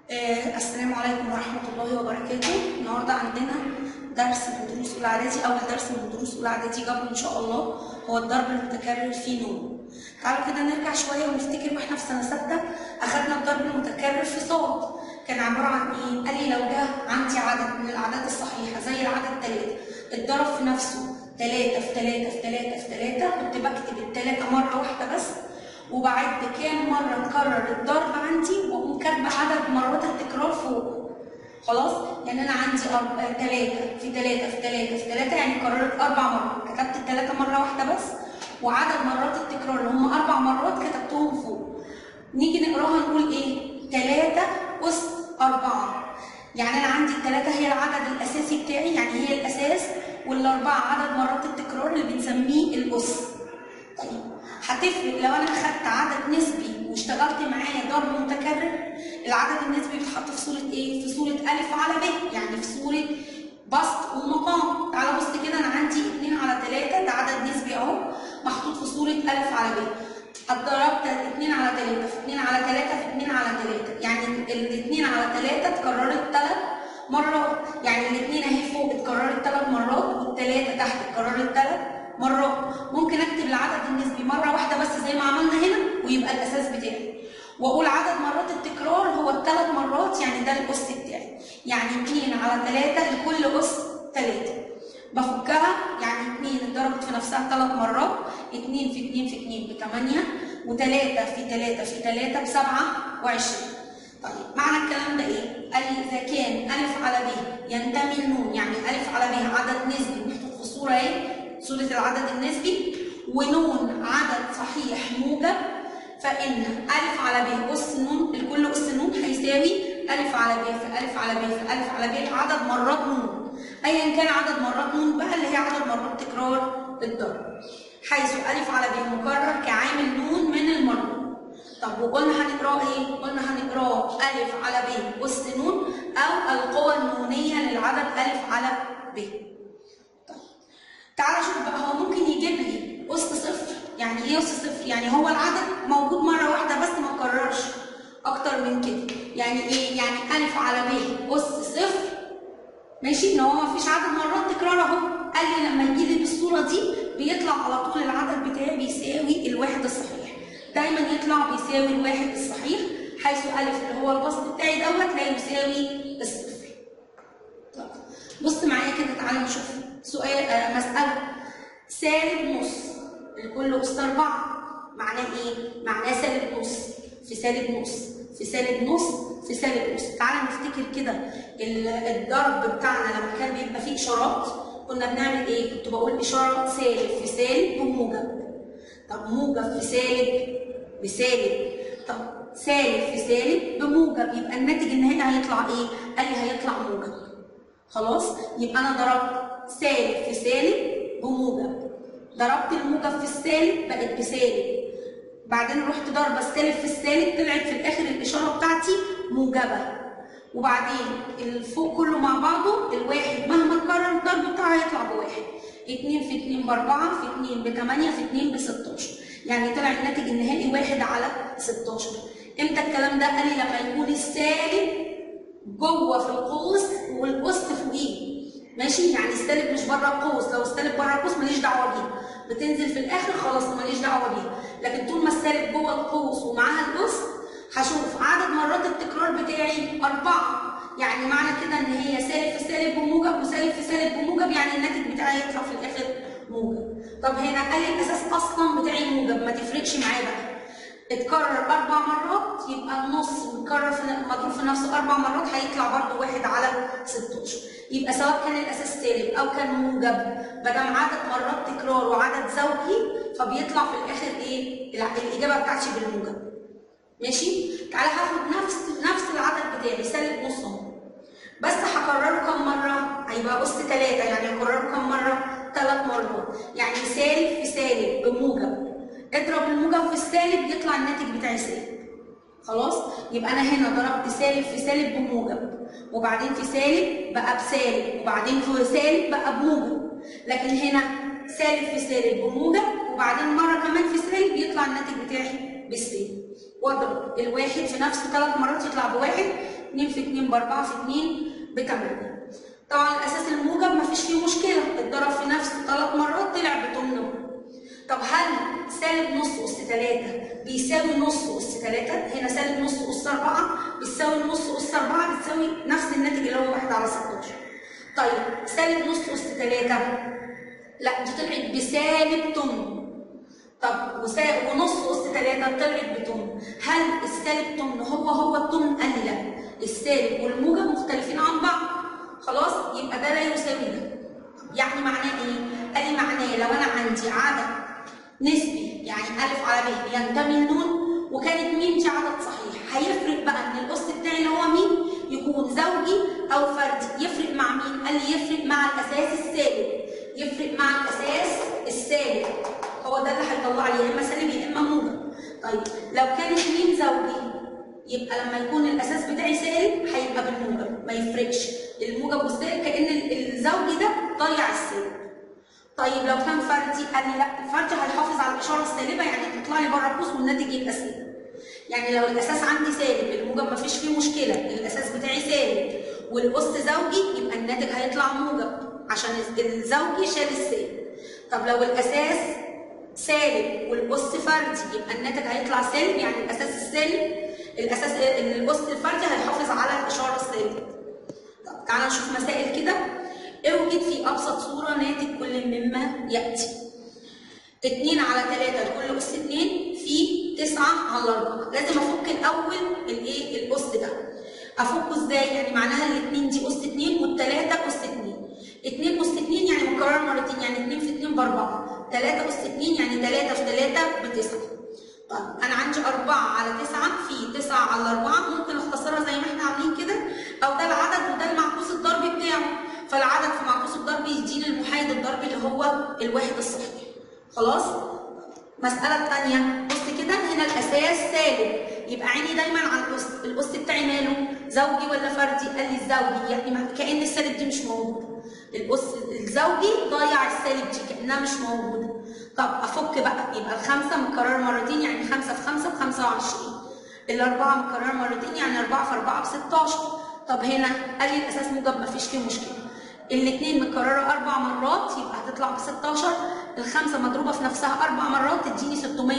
السلام عليكم ورحمة الله وبركاته. النهارده عندنا درس من دروس أولى إعدادي، أول درس من دروس أولى إعدادي جبر إن شاء الله، هو الضرب المتكرر في نون. تعالوا كده نرجع شوية ونفتكر واحنا في سنة ستة أخدنا الضرب المتكرر في صاد. كان عبارة عن إيه؟ قال لي لو جه عندي عدد من الأعداد الصحيحة زي العدد 3 اتضرب في نفسه 3 في 3 في 3 في 3، كنت بكتب التلاتة مرة واحدة بس وبعد كام مرة اتكرر الضرب عندي واقوم كاتبة عدد مرات التكرار فوق. خلاص؟ يعني أنا عندي 3 في 3 في 3 في 3، يعني كررت 4 مرات، كتبت التلاتة مرة واحدة بس وعدد مرات التكرار اللي هم 4 مرات كتبتهم فوق. نيجي نقراها نقول إيه؟ 3 أس 4، يعني أنا عندي التلاتة هي العدد الأساسي بتاعي، يعني هي الأساس، والأربعة عدد مرات التكرار اللي بنسميه الأس. طيب هتفرق لو انا اخدت عدد نسبي واشتغلت معاه ضرب متكرر. العدد النسبي بيتحط في صوره ايه؟ في صوره الف على ب، يعني في صوره بسط ومقام. تعالى بص كده، انا عندي 2 على 3 ده عدد نسبي اهو محطوط في صوره الف على ب. اتضربت 2 على 3 في 2 على 3 في 2 على 3، يعني ال 2 على 3 اتكررت 3 مرات، يعني الاثنين اهي فوق اتكررت 3 مرات والثلاثه تحت اتكررت 3 مرات. ممكن اكتب العدد النسبي مره واحده بس زي ما عملنا هنا ويبقى الاساس بتاعي، واقول عدد مرات التكرار هو الثلاث مرات، يعني ده الاس بتاعي، يعني 2 على 3 لكل اس 3. بفكها، يعني 2 اتضربت في نفسها 3 مرات، 2 في 2 في 2 ب 8 و3 في 3 في 3 ب 27. طيب معنى الكلام ده ايه؟ قال لي اذا كان الف على ب ينتمي لنون، يعني الف على ب عدد نسبي محطوط في الصوره ايه؟ صورة العدد النسبي، ونون عدد صحيح موجب، فإن ألف على ب أس نون لكل أس نون هيساوي ألف على ب في ألف على ب في ألف على ب عدد مرات نون، أيا كان عدد مرات نون بقى اللي هي عدد مرات تكرار الضرب، حيث ألف على ب مكرر كعامل نون من المرة. طب وقلنا هنقراه إيه؟ قلنا هنقراه ألف على ب أس نون أو القوى النونية للعدد ألف على ب. تعالى شوف بقى، هو ممكن يجيب لي أس صفر. يعني إيه أس صفر؟ يعني هو العدد موجود مرة واحدة بس ما اتكررش أكتر من كده. يعني إيه؟ يعني ألف على ب أس صفر، ماشي؟ إن هو مفيش عدد مرات تكرار أهو. قال لي لما يجي لي بالصورة دي بيطلع على طول العدد بتاعي بيساوي الواحد الصحيح. دايما يطلع بيساوي الواحد الصحيح، حيث ألف اللي هو البسط بتاعي دوت لا يساوي الصفر. طيب بص معايا كده، تعالى نشوف سؤال مسألة. سالب نص لكل أس 4 معناه إيه؟ معناه سالب نص في سالب نص في سالب نص في سالب نص. تعالى نفتكر كده الضرب بتاعنا لما كان بيبقى فيه إشارات كنا بنعمل إيه؟ كنت بقول إشارة سالب في سالب بموجب. طب موجب في سالب بسالب، طب سالب في سالب بموجب، يبقى الناتج النهائي هيطلع إيه؟ قال لي هيطلع موجب. خلاص؟ يبقى أنا ضربت سالب في سالب بموجب، ضربت الموجب في السالب بقت بسالب، بعدين رحت ضربه السالب في السالب طلعت في الاخر الاشاره بتاعتي موجبه، وبعدين الفوق كله مع بعضه الواحد مهما اتكرر الضرب بتاعه هيطلع بواحد. 2 في 2 ب 4 في 2 ب 8 في 2 ب 16، يعني طلع الناتج النهائي 1 على 16. امتى الكلام ده؟ قال لي لما يكون السالب جوه في القوس والقوس فوقيه. ماشي؟ يعني السالب مش بره القوس، لو السالب بره القوس ماليش دعوه بيها، بتنزل في الاخر خلاص ماليش دعوه بيها، لكن طول ما السالب جوه القوس ومعاها القوس هشوف عدد مرات التكرار بتاعي 4، يعني معنى كده ان هي سالب في سالب بموجب وسالب في سالب بموجب، يعني الناتج بتاعي يطلع في الاخر موجب. طب هنا قال لي الاساس اصلا بتاعي موجب، ما تفرقش معايا بقى. اتكرر 4 مرات يبقى النص متكرر مضروب في نفسه 4 مرات هيطلع برضه 1 على 16. يبقى سواء كان الاساس سالب او كان موجب ما دام عدد مرات تكرار وعدد زوجي فبيطلع في الاخر ايه؟ الاجابه بتاعتي بالموجب. ماشي؟ تعالى هاخد نفس العدد بتاعي سالب نص اهو، بس هكرره كم مره؟ هيبقى أس 3، يعني هكرره كم مره؟ 3 مرات، يعني سالب في سالب بموجب، اضرب الموجب في السالب يطلع الناتج بتاعي سالب. خلاص؟ يبقى انا هنا ضربت سالب في سالب بموجب، وبعدين في سالب بقى بسالب، وبعدين في سالب بقى بموجب، لكن هنا سالب في سالب بموجب وبعدين مره كمان في سالب يطلع الناتج بتاعي بالسالب، واضرب الواحد في نفسه 3 مرات يطلع بواحد، 2 في 2 ب4 في 2 ب8. طبعا الاساس الموجب مفيش فيه مشكله، اتضرب في نفسه 3 مرات طلع بتمن. طب هل سالب نص أس 3 بيساوي نص أس 3؟ هنا سالب نص أس 4 بتساوي نص أس 4 بتساوي نفس الناتج اللي هو 1 على 16. طيب سالب نص أس 3 لا دي طلعت بسالب تمن. طب ونص أس 3 طلعت بتمن. هل السالب تمن هو التمن؟ قال لي لا، السالب والموجب مختلفين عن بعض. خلاص يبقى ده لا يساوي ده. يعني معناه ايه؟ قال لي معناه لو انا عندي عدد نسبي يعني أ على ب ينتمي لنون وكانت م دي عدد صحيح، هيفرق بقى ان الأس بتاعي اللي هو مين يكون زوجي أو فردي. يفرق مع مين؟ قال لي يفرق مع الأساس السالب. يفرق مع الأساس السالب، هو ده اللي هيطلع لي يا إما سالب يا إما موجب. طيب لو كانت م زوجي يبقى لما يكون الأساس بتاعي سالب هيبقى بالموجب، ما يفرقش الموجب والسالب، كأن الزوجي ده ضيع السالب. طيب لو كان فردي قال لي لا، الفردي هيحافظ على الاشاره السالبه يعني تطلع لي بره القوس والناتج يبقى سالب. يعني لو الاساس عندي سالب الموجب مفيش فيه مشكله، الاساس بتاعي سالب والاس زوجي يبقى الناتج هيطلع موجب عشان الزوجي شال السالب. طب لو الاساس سالب والاس فردي يبقى الناتج هيطلع سالب، يعني الاساس السالب الاس الفردي هيحافظ على الاشاره السالبه. طب تعالى نشوف مسائل كده. اوجد في ابسط صوره ناتج كل مما ياتي. 2 على 3 لكل اس 2 في 9 على 4. لازم افك الاول الاس ده. افكه ازاي؟ يعني معناها الاثنين دي اس 2 والثلاثه اس 2. 2 اس 2 يعني مكرر مرتين، يعني 2 في 2 ب 4. 3 اس 2 يعني 3 في 3 ب 9. طيب انا عندي 4 على 9 في 9 على 4، ممكن اختصرها زي ما احنا عاملين كده، او ده العدد وده المعكوس الضربي بتاعه. فالعدد في معكوس الضرب يديني المحايد الضربي اللي هو الواحد الصحيح. خلاص؟ المسألة الثانية بص كده، هنا الأساس سالب، يبقى عيني دايما على الأس بتاعي ماله؟ زوجي ولا فردي؟ قال لي الزوجي، يعني كأن السالب دي مش موجودة. الأس الزوجي ضيع السالب دي كأنها مش موجودة. طب أفك بقى، يبقى الخمسة متكررة مرتين يعني 5 في 5 ب 25. الأربعة متكررة مرتين يعني 4 في 4 ب 16. طب هنا قال لي الأساس موجب مفيش فيه مشكلة. الاثنين متكرره 4 مرات يبقى هتطلع ب 16. الخمسه مضروبه في نفسها 4 مرات تديني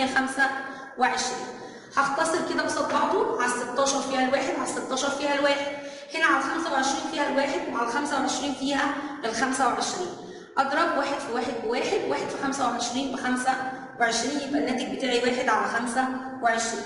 625. هختصر كده قصاد بعضه، على ال 16 فيها الواحد، على ال 16 فيها الواحد، هنا على ال 25 فيها الواحد، وعلى ال 25 فيها ال 25. اضرب 1 في 1 بواحد، 1 في 25 ب 25، يبقى الناتج بتاعي 1 على 25.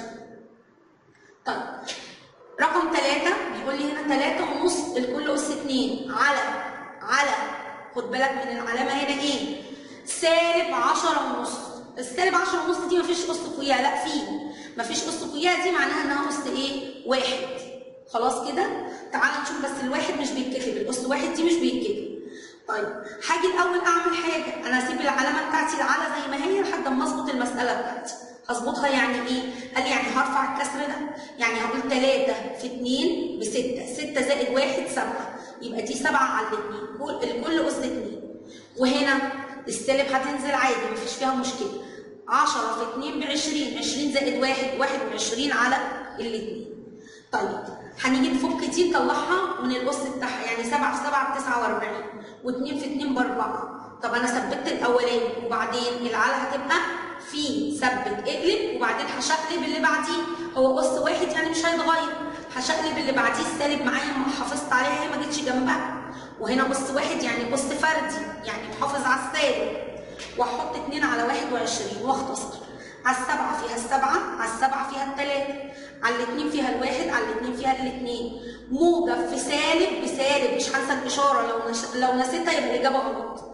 طيب رقم 3 بيقول لي هنا 3 ونص لكل اس 2 على خد بالك من العلامه هنا ايه؟ سالب 10 ونص. السالب 10 ونص دي مفيش اس فوقيها، لا في مفيش اس فوقيها، دي معناها انها اس ايه؟ واحد. خلاص كده؟ تعالى نشوف، بس الواحد مش بيتكتب، الاس واحد دي مش بيتكتب. طيب هاجي الاول اعمل حاجه، انا هسيب العلامه بتاعتي العلى زي ما هي لحد ما اظبط المساله بتاعتي. هظبطها يعني ايه؟ قال لي يعني هرفع الكسر ده، يعني هقول 3 في 2 ب 6، 6 زائد 1 7، يبقى دي 7 على الاثنين، الكل اس 2. وهنا السالب هتنزل عادي مفيش فيها مشكله. 10 في 2 ب 20، 20 زائد 1 21 على الاثنين. طيب هنيجي نفك دي نطلعها من الاس بتاعها، يعني 7 في 7 ب 49، و2 في 2 ب 4. طب انا ثبت الاولاني وبعدين العلى هتبقى في ثبت اقلب وبعدين هشقلب اللي بعديه، هو اس واحد يعني مش هيتغير، هشقلب اللي بعديه السالب معايا ما حافظت عليها، هي ما جتش جنبها. وهنا اس واحد يعني اس فردي يعني محافظ على السالب، واحط 2 على 21 واختصر. على السبعه فيها السبعه، على السبعه فيها الثلاثه، على الاثنين فيها الواحد، على الاثنين فيها الاثنين. موجب في سالب بسالب، مش هنسى الاشاره، لو نسيتها يبقى الاجابه غلط.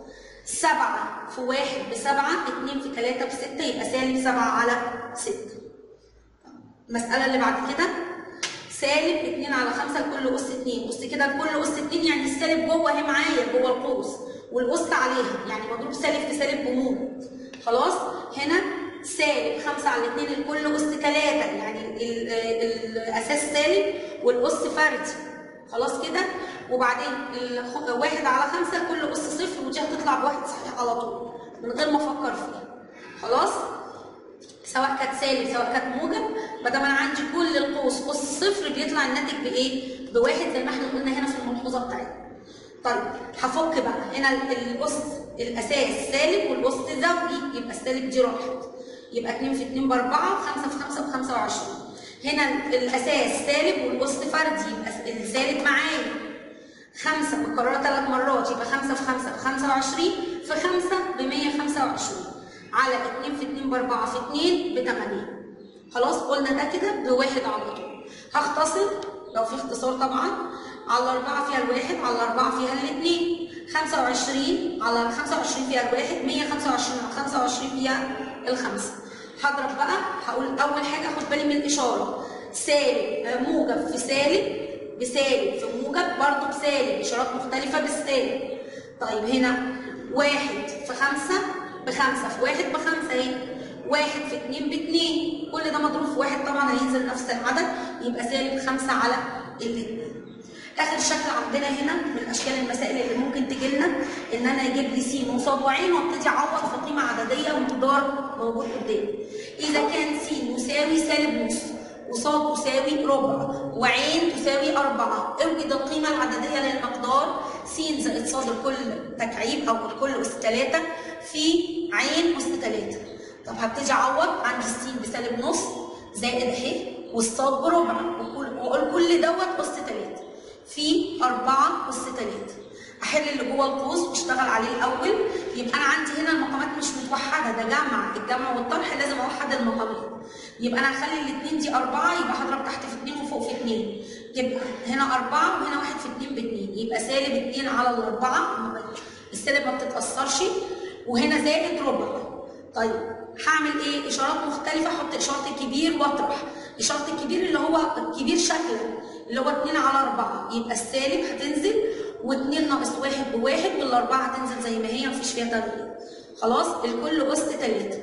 7 في 1 ب7، 2 في 3 ب6، يبقى سالب 7 على 6. المسألة اللي بعد كده سالب 2 على 5 لكل أس 2، بص كده لكل أس 2 يعني السالب جوه اهي معايا جوه القوس، والأس عليها يعني مضروب سالب في سالب بموجب. خلاص؟ هنا سالب 5 على 2 لكل أس 3، يعني الأساس سالب والأس فردي. خلاص كده؟ وبعدين 1 على 5 كل أس صفر، ودي هتطلع بواحد صحيح على طول من غير ما أفكر فيها. خلاص؟ سواء كانت سالب سواء كانت موجب، ما دام أنا عندي كل القوس أس صفر بيطلع الناتج بإيه؟ بواحد زي ما احنا قلنا هنا في الملحوظه بتاعتنا. طيب هفك بقى هنا الاس الاساس سالب والاس زوجي، يبقى السالب دي راحت، يبقى 2 في 2 ب4 و5 في 5 ب25. هنا الاساس سالب والاس فردي، يبقى السالب معايا 5 متكرره 3 مرات، يبقى 5 في 5 ب25 في 5 ب125 على 2 في 2 ب4 في 2 ب8. خلاص قلنا ده كده بواحد على طول. هختصر لو في اختصار طبعا، على 4 فيها الواحد، على 4 فيها الاثنين، 25 على 25 فيها الواحد، 125 على 25 فيها الخمسه. هضرب بقى، هقول اول حاجه اخد بالي من الاشاره، سالب موجب في سالب بسالب في موجب برضه بسالب، اشارات مختلفه بالسالب. طيب هنا 1 في 5 ب5 في 1 ب5 اهي، 1 في 2 ب2، كل ده مضروب في 1 طبعا هينزل نفس العدد، يبقى سالب 5 على الاثنين. اخر شكل عندنا هنا من اشكال المسائل اللي ممكن تجي لنا ان انا يجيب لي س وصاد وعين وابتدي اعوض في قيمه عدديه ومقدار موجود قدامي. اذا كان س يساوي سالب نص وصاد تساوي ربع وعين تساوي 4، اوجد القيمه العدديه للمقدار س زائد صاد الكل تكعيب او الكل اس 3 في عين اس 3. طب هبتدي اعوض، عندي الس بسالب نص زائد اهي والصاد بربع، واقول كل دوت اس 3 في 4 اس 3. احل اللي جوه القوس واشتغل عليه الاول. يبقى انا عندي هنا المقامات مش متوحده، ده جمع، الجمع والطرح لازم اوحد المقامات. يبقى انا هخلي الاثنين دي 4، يبقى هضرب تحت في 2 وفوق في 2، يبقى هنا 4 وهنا 1 في 2 ب2، يبقى سالب 2 على الاربعه، السالب ما بتتاثرش، وهنا زائد ربع. طيب هعمل ايه؟ اشارات مختلفه، احط اشاره الكبير واطرح. اشاره الكبير اللي هو الكبير شكلا اللي هو 2 على 4، يبقى السالب هتنزل و2 ناقص 1 بواحد، والاربعه هتنزل زي ما هي مفيش فيها تغيير. خلاص الكل اس 3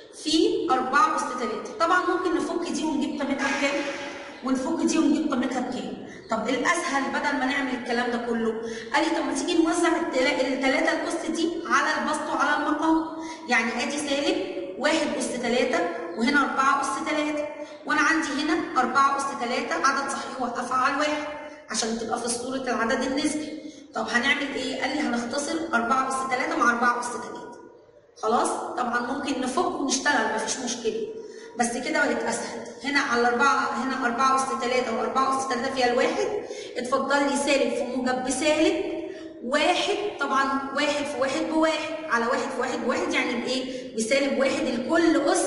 في 4 اس 3. طبعا ممكن نفك دي ونجيب قيمتها بكام؟ ونفك دي ونجيب قيمتها بكام؟ طب الاسهل بدل ما نعمل الكلام ده كله، قال لي طب ما تيجي نوزع الثلاثه الاس دي على البسط وعلى المقام. يعني ادي سالب 1 اس 3 وهنا 4 اس 3، وانا عندي هنا 4 اس 3 عدد صحيح وقف على الواحد عشان تبقى في صوره العدد النسبي. طب هنعمل ايه؟ قال لي هنختصر 4 اس 3 مع 4 اس 3. خلاص طبعا ممكن نفك ونشتغل مفيش مشكله، بس كده بقت اسهل. هنا على 4 هنا 4 اس 3 و4 اس 3 فيها الواحد، اتفضل لي سالب في موجب بسالب، واحد طبعا 1 في 1 بواحد على 1 في 1 بواحد، يعني بايه؟ بسالب 1 الكل اس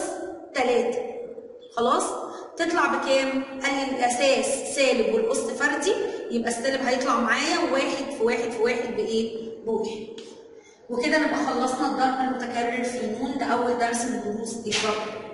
3. خلاص تطلع بكام؟ قال لي الاساس سالب والاس فردي، يبقى السالب هيطلع معايا 1 في 1 في 1 بايه؟ بواحد. وكده نبقى خلصنا الضرب المتكرر في ن، ده اول درس من دروس الضرب.